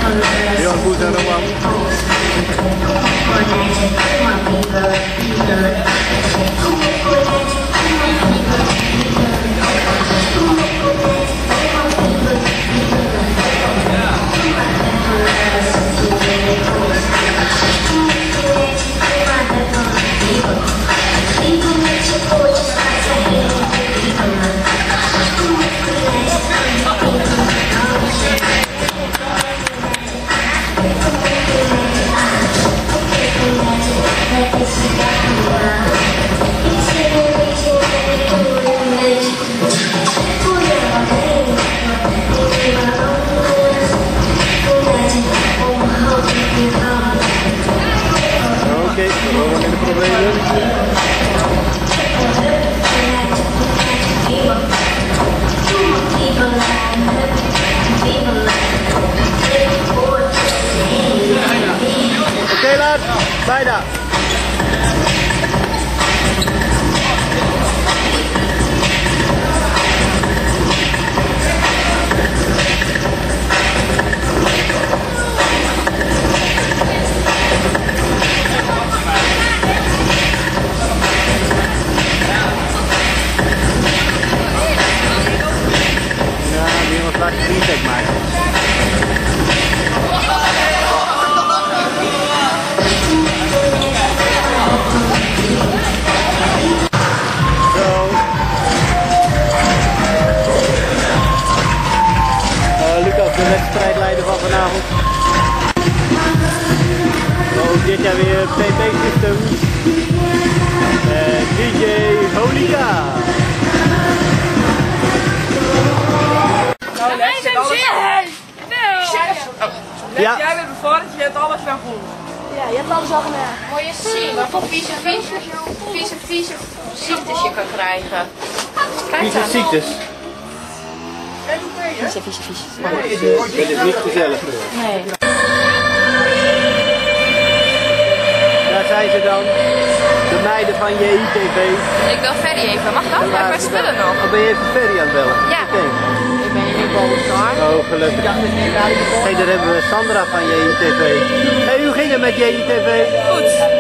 Heel goed en Roman. Oké, Roman in de problemen. Oké, laat. Bijna. Laat je feedback maken. Zo. Lucas, de wedstrijdleider van vanavond. Ook dit jaar weer PP Systems. DJ Holika. Ja. Jij bent bevorderd, je hebt alles van goed. Ja, je hebt alles al gedaan. Moet je zien wat voor vieze ziektes je kan krijgen. Vieze ziektes? Vieze. Dit is niet gezellig. Nee. Daar zijn ze dan. De meiden van JITV. Ik bel Ferry even, mag dat? Ja, ik ben spullen nog. Oh, ben je even Ferry aan het bellen? Ja. Okay. Ik ben niet boos hoor. Oh, gelukkig. Hey, daar hebben we Sandra van JITV. Hey, hoe ging het met JITV? Goed.